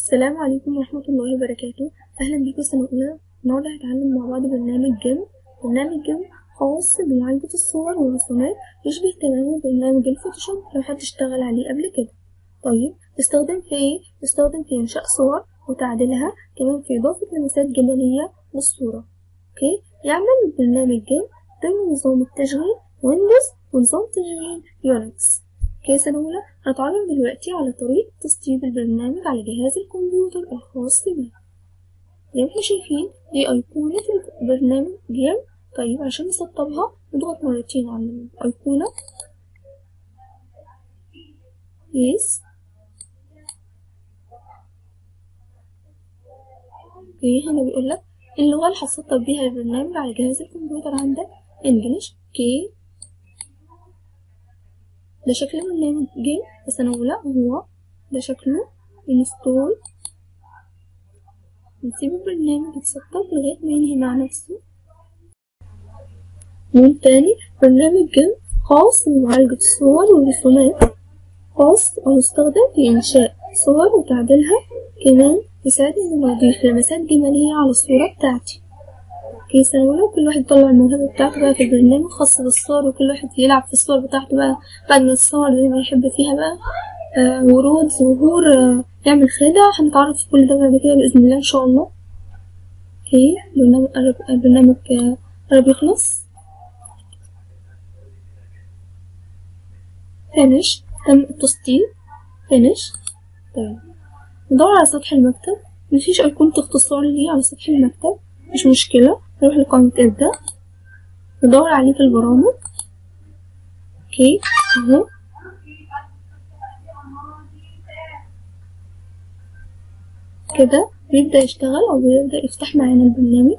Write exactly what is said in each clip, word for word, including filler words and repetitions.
السلام عليكم ورحمة الله وبركاته. أهلا بيكم سنة أولى. النهاردة هنتعلم مع بعض برنامج جيم. برنامج جيم خاص بمعالجة الصور والرسومات، يشبه تماما برنامج الفوتوشوب لو حد اشتغل عليه قبل كده. طيب يستخدم في ايه؟ يستخدم في إنشاء صور وتعديلها، كمان في إضافة لمسات جمالية للصورة. اوكي، يعمل برنامج جيم ضمن نظام التشغيل ويندوز ونظام تشغيل يونكس. اوكي سنة أولى، هنتعرف دلوقتي على طريقة تسطيب البرنامج على جهاز الكمبيوتر الخاص بيه. زي ما احنا شايفين دي أيقونة البرنامج جيم. طيب عشان نسطبها نضغط مرتين على الأيقونة يس. اوكي، هنا بيقولك اللغة اللي هتسطب بيها البرنامج على جهاز الكمبيوتر عندك انجلش. اوكي، ده شكل برنامج جيم في سنة أولى، وهو ده شكله انستول. نسيب البرنامج يتسطب لغاية ما ينهي مع نفسه. من تاني، برنامج جيم خاص بمعالجة الصور والرسومات، خاص أو يستخدم في إنشاء صور وتعديلها، كمان يساعد إنه يضيف لمسات جمالية على الصورة بتاعتي. اوكي سنة أولى، وكل واحد يطلع الموهبة بتاعته بقى في البرنامج خاص بالصور، وكل واحد يلعب في الصور بتاعته بقى بعد ما الصور زي ما يحب فيها بقى، آه ورود زهور، آه يعمل خدع. هنتعرف في كل ده بعد كده بإذن الله إن شاء الله. اوكي، برنامج قرب برنامج قرب يخلص. فينش، تم التسطيب. فينش. طيب ندور على سطح المكتب، مفيش أيقونة اختصار ليه على سطح المكتب، مش مشكلة، نروح لقائمة ابدأ ندور عليه في البرامج. اوكي اهو، كده بيبدأ يشتغل أو بيبدأ يفتح معانا البرنامج.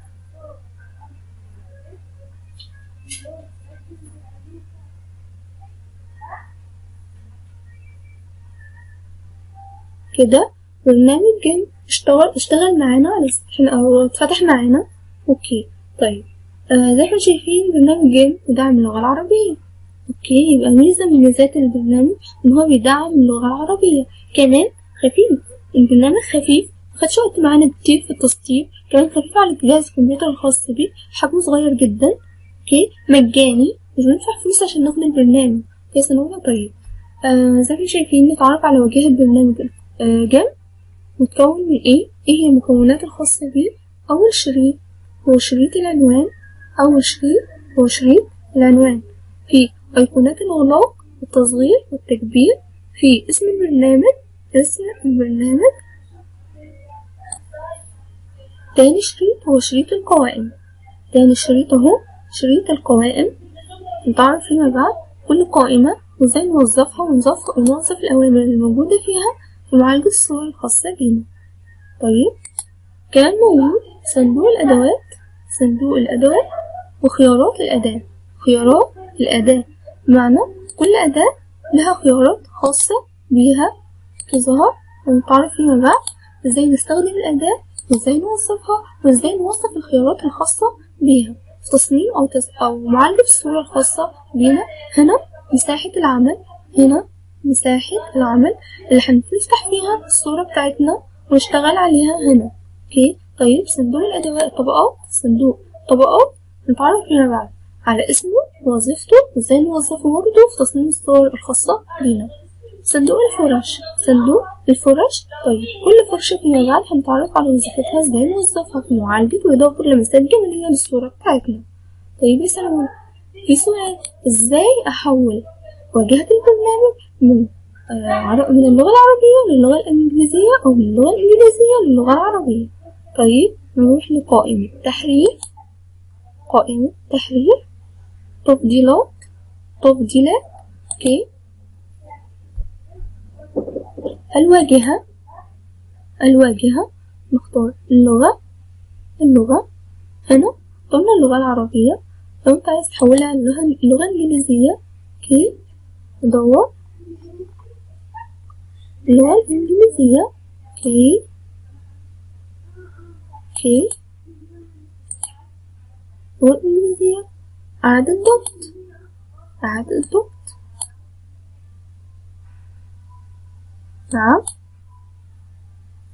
كده برنامج جيم اشتغل اشتغل معانا على السطح أو اتفتح معانا. اوكي طيب، آه زي ما شايفين برنامج جيم يدعم اللغة العربية. اوكي، يبقى ميزة من ميزات البرنامج ان هو بيدعم اللغة العربية. كمان خفيف، البرنامج خفيف، مخدش وقت معانا كتير في التسطيب، كمان خفيف على جهاز الكمبيوتر الخاص بيه، حجمه صغير جدا. اوكي، مجاني، مش بندفع فلوس عشان ناخد البرنامج. اوكي سنة أولى. طيب آه زي ما شايفين نتعرف على واجهة برنامج آه جيم. متكون من ايه؟ ايه هي المكونات الخاصة بيه؟ أول شريط هو شريط العنوان. أول شريط هو شريط العنوان، في أيقونات الإغلاق والتصغير والتكبير، في اسم البرنامج اسم البرنامج تاني شريط هو شريط القوائم. تاني شريط اهو شريط القوائم، نتعرف فيما بعد كل قائمة وازاي نوظفها ونوظف ونوظف الأوامر الموجودة فيها في معالجة الصور الخاصة بينا. طيب كمان موجود صندوق الأدوات صندوق الأدوات وخيارات الأداة. خيارات الأداة معنى كل أداة لها خيارات خاصة بيها تظهر، ونتعرف فيما بعد ازاي نستخدم الأداة وازاي نوظفها وازاي نوظف الخيارات الخاصة بيها في تصميم أو, تس... أو معالجة الصورة الخاصة بينا. هنا مساحة العمل، هنا مساحة العمل اللي هنفتح فيها الصورة بتاعتنا ونشتغل عليها هنا. اوكي طيب، صندوق الأدوات طبقات صندوق طبقات، نتعرف فيما بعد على اسمه ووظيفته وازاي نوظفه برضه في تصميم الصور الخاصة بينا. صندوق الفرش صندوق الفرش طيب كل فرشة فيما بعد هنتعرف على وظيفتها، ازاي نوظفها في معالجة وإضافة لمسات جمالية للصورة بتاعتنا. طيب يسألون في سؤال، ازاي أحول واجهة البرنامج من آه من اللغة العربية للغة الإنجليزية أو من اللغة الإنجليزية للغة العربية؟ طيب نروح لقائمة تحرير قائمة تحرير تفضيلات تفضيلات اوكي، الواجهة الواجهة نختار اللغة اللغة هنا قلنا اللغة العربية. لو انت عايز تحولها للغة اللغة الإنجليزية اوكي، ندور اللغة الإنجليزية. اوكي اوكي اللغة الإنجليزية، أعد الضبط أعد الضبط نعم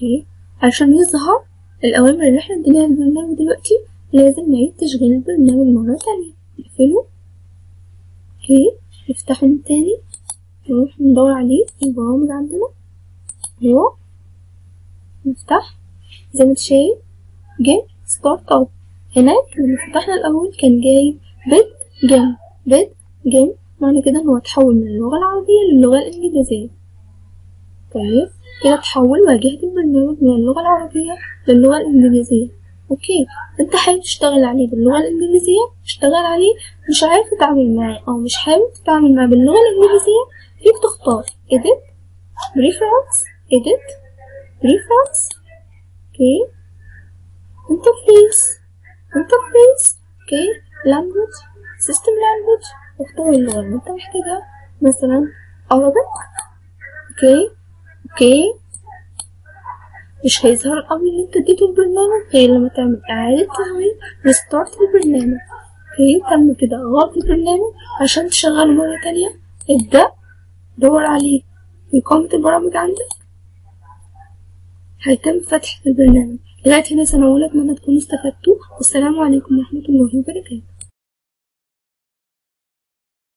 اوكي، عشان يظهر الأوامر اللي احنا اديناها للبرنامج دلوقتي لازم نعيد تشغيل البرنامج مرة تانية. نقفله، اوكي، نفتحه من تاني، نروح ندور عليه في البرامج عندنا اهو، نفتح زي ما انت شايف جيم ستارت اب. هناك لما فتحنا الأول كان جايب بيت جيم بيت جيم، معنى كده ان هو اتحول من اللغة العربية للغة الإنجليزية. طيب كده اتحول واجهة البرنامج من اللغة العربية للغة الإنجليزية. اوكي، انت حابب تشتغل عليه باللغة الإنجليزية اشتغل عليه، مش عارف تتعامل معاه او مش حابب تتعامل معاه باللغة الإنجليزية فيك تختار edit preference edit preference اوكي interface interface اوكي language system language، اختار اللغة اللي انت محتاجها، مثلا Arabic. اوكي اوكي مش هيظهر الأمر اللي انت اديته البرنامج غير لما تعمل إعادة تشغيل ريستارت للبرنامج. اوكي، تم كده إغلاق البرنامج. عشان تشغله مرة تانية ابدأ دور عليه في قائمة البرامج عندك، هيتم فتح البرنامج. لغاية هنا سنة أولى، أتمنى تكونوا استفدتوا، والسلام عليكم ورحمة الله وبركاته.